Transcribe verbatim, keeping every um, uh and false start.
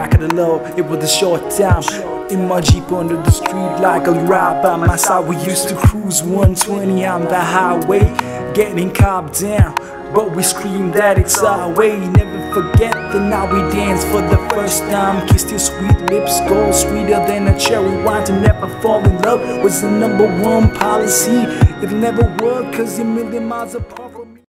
back of the love, it was a short time. In my Jeep under the street like a ride by my side. We used to cruise one twenty on the highway, getting copped down, but we screamed that it's our way. Never forget the night we danced for the first time. Kissed your sweet lips, gold sweeter than a cherry wine. To never fall in love was the number one policy. It'll never work cause you're a million miles apart.